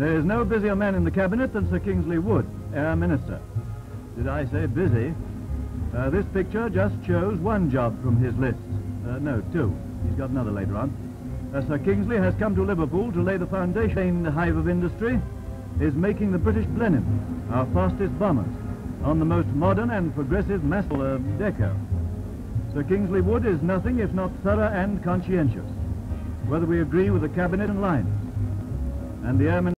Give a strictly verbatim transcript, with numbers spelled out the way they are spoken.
There is no busier man in the cabinet than Sir Kingsley Wood, Air Minister. Did I say busy? Uh, this picture just shows one job from his list. Uh, no, two. He's got another later on. Uh, Sir Kingsley has come to Liverpool to lay the foundation. The hive of industry is making the British Blenheim, our fastest bombers, on the most modern and progressive mass uh, deco. Sir Kingsley Wood is nothing if not thorough and conscientious, whether we agree with the cabinet and lines. And the airmen